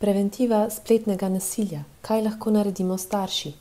Preventiva spletnega nasilja. Kaj lahko naredimo starši?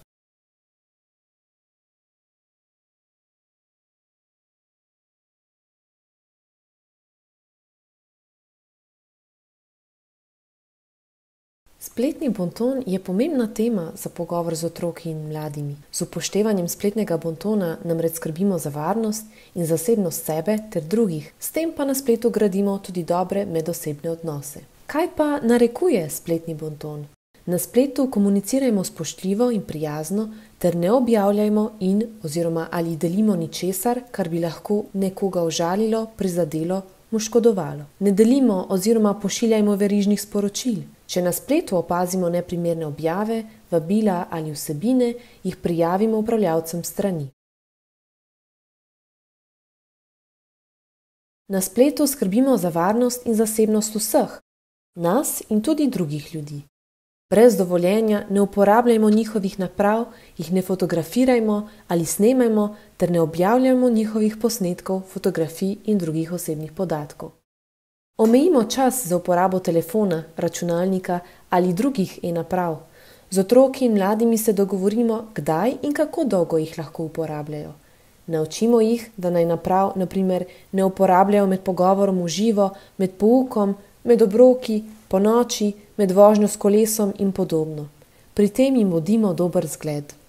Spletni bonton je pomembna tema za pogovor z otroki in mladimi. Z upoštevanjem spletnega bontona namreč skrbimo za varnost in zasebnost sebe ter drugih, s tem pa na spletu gradimo tudi dobre medosebne odnose. Kaj pa narekuje spletni bonton? Na spletu komunicirajmo spoštljivo in prijazno ter ne objavljajmo oziroma ali delimo ničesar, kar bi lahko nekoga užalilo, prizadelo, mu škodovalo. Ne delimo oziroma pošiljajmo verižnih sporočil. Če na spletu opazimo neprimerne objave, vabila ali vsebine, jih prijavimo upravljavcem strani. Na spletu skrbimo za varnost in zasebnost vseh, nas in tudi drugih ljudi. Brez dovoljenja ne uporabljajmo njihovih naprav, jih ne fotografirajmo ali snemajmo ter ne objavljajmo njihovih posnetkov, fotografij in drugih osebnih podatkov. Omejimo čas za uporabo telefona, računalnika ali drugih e-naprav. Z otroki in mladimi se dogovorimo, kdaj in kako dolgo jih lahko uporabljajo. Naučimo jih, da naj naprav, na primer, ne uporabljajo med pogovorom v živo, med poukom, med obroki, ponoči, med vožnjo s kolesom in podobno. Pri tem jim bodimo dober zgled.